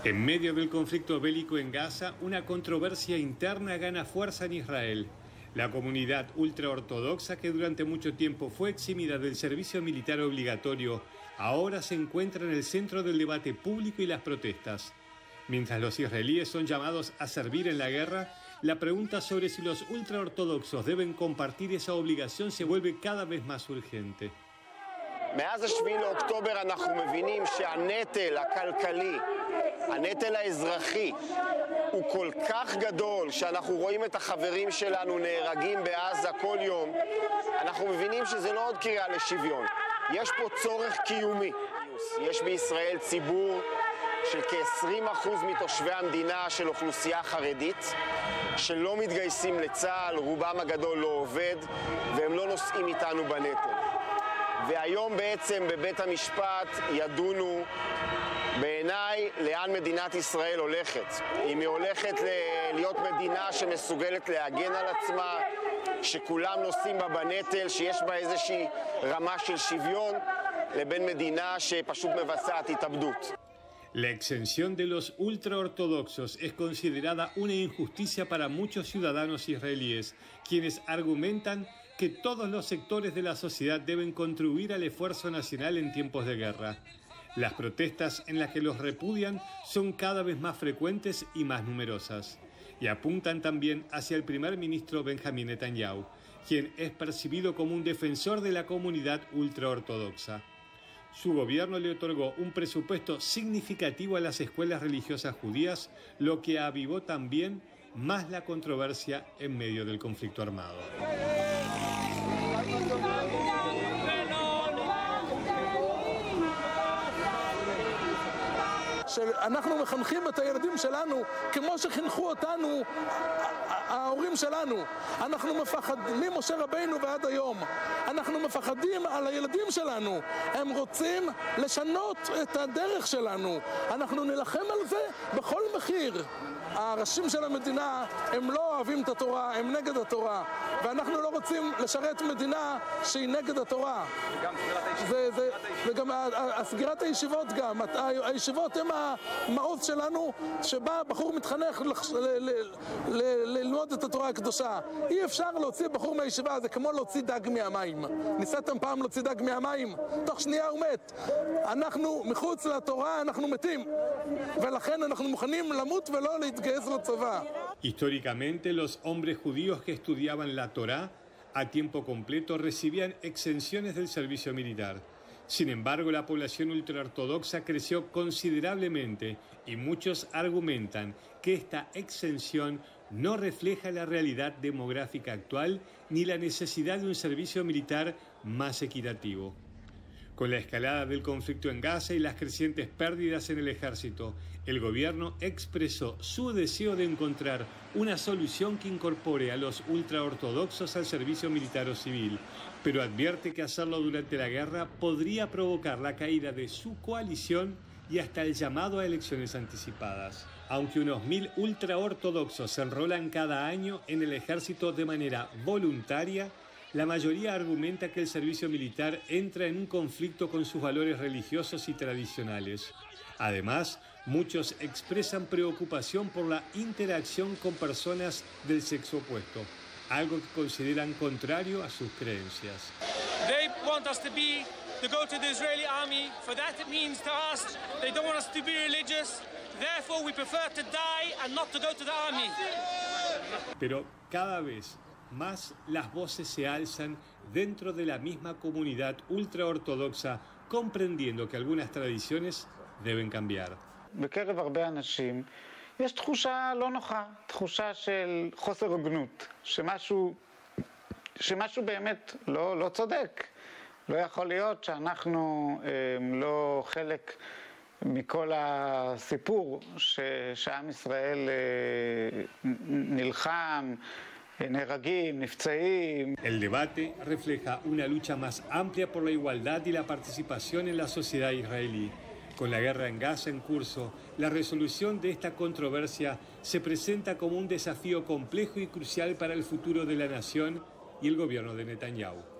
En medio del conflicto bélico en Gaza, una controversia interna gana fuerza en Israel. La comunidad ultraortodoxa, que durante mucho tiempo fue eximida del servicio militar obligatorio, ahora se encuentra en el centro del debate público y las protestas. Mientras los israelíes son llamados a servir en la guerra, la pregunta sobre si los ultraortodoxos deben compartir esa obligación se vuelve cada vez más urgente. מאז 7 לאוקטובר אנחנו מבינים שהנטל הכלכלי, הנטל האזרחי, הוא כל כך גדול שאנחנו רואים את החברים שלנו נהרגים בעזה כל יום. אנחנו מבינים שזה לא עוד קריאה לשוויון. יש פה צורך קיומי. יש בישראל ציבור של כ-20% מתושבי המדינה של אוכלוסייה חרדית שלא מתגייסים לצה"ל, רובם הגדול לא עובד והם לא נושאים איתנו בנטל. והיום בעצם בבית המשפט ידונו בעיניי לאן מדינת ישראל הולכת. אם היא הולכת להיות מדינה שמסוגלת להגן על עצמה, שכולם נושאים בה בנטל, שיש בה איזושהי רמה של שוויון, לבין מדינה שפשוט מבצעת התאבדות. La exención de los ultraortodoxos es considerada una injusticia para muchos ciudadanos israelíes, quienes argumentan que todos los sectores de la sociedad deben contribuir al esfuerzo nacional en tiempos de guerra. Las protestas en las que los repudian son cada vez más frecuentes y más numerosas, y apuntan también hacia el primer ministro Benjamín Netanyahu, quien es percibido como un defensor de la comunidad ultraortodoxa. Su gobierno le otorgó un presupuesto significativo a las escuelas religiosas judías, lo que avivó también más la controversia en medio del conflicto armado. אנחנו מחנכים את הילדים שלנו כמו שחינכו אותנו ההורים שלנו. אנחנו מפחדים ממשה רבינו ועד היום. אנחנו מפחדים על הילדים שלנו. הם רוצים לשנות את הדרך שלנו. אנחנו נלחם על זה בכל מחיר. הראשים של המדינה הם לא אוהבים את התורה, הם נגד התורה. ואנחנו לא רוצים לשרת מדינה שהיא נגד התורה. וגם סגירת הישיבות גם. הישיבות הם המעוז שלנו שבה בחור מתחנך ללמוד את התורה הקדושה. אי אפשר להוציא בחור מהישיבה, זה כמו להוציא דג מהמים. ניסיתם פעם להוציא דג מהמים? תוך שנייה הוא מת. אנחנו מחוץ לתורה, אנחנו מתים. ולכן אנחנו מוכנים למות ולא להתגייס לצבא. Históricamente, los hombres judíos que estudiaban la Torá a tiempo completo recibían exenciones del servicio militar. Sin embargo, la población ultraortodoxa creció considerablemente y muchos argumentan que esta exención no refleja la realidad demográfica actual ni la necesidad de un servicio militar más equitativo. Con la escalada del conflicto en Gaza y las crecientes pérdidas en el ejército, el gobierno expresó su deseo de encontrar una solución que incorpore a los ultraortodoxos al servicio militar o civil, pero advierte que hacerlo durante la guerra podría provocar la caída de su coalición y hasta el llamado a elecciones anticipadas. Aunque unos 1000 ultraortodoxos se enrolan cada año en el ejército de manera voluntaria, la mayoría argumenta que el servicio militar entra en un conflicto con sus valores religiosos y tradicionales. Además, muchos expresan preocupación por la interacción con personas del sexo opuesto, algo que consideran contrario a sus creencias. They want us to go to the Israeli army. For that it means to us they don't want us to be religious. Therefore we prefer to die and not to go to the army. Pero cada vez más las voces se alzan dentro de la misma comunidad ultraortodoxa, comprendiendo que algunas tradiciones deben cambiar. בקרב הרבה אנשים יש תחושה לא נוחה, תחושה של חוסר הוגנות, שמשהו באמת לא צודק. לא יכול להיות שאנחנו לא חלק מכל הסיפור שעם ישראל נלחם, El debate refleja una lucha más amplia por la igualdad y la participación en la sociedad israelí. Con la guerra en Gaza en curso, la resolución de esta controversia se presenta como un desafío complejo y crucial para el futuro de la nación y el gobierno de Netanyahu.